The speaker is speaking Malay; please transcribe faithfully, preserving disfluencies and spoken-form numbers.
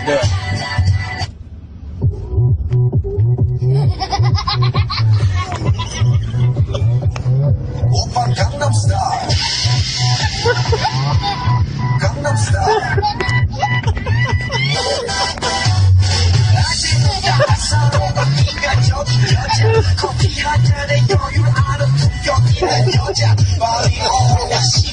对。我放 Gangnam Style，Gangnam Style。커피 한 잔에 여유를 아는 품격 있는 여자 빨리 오시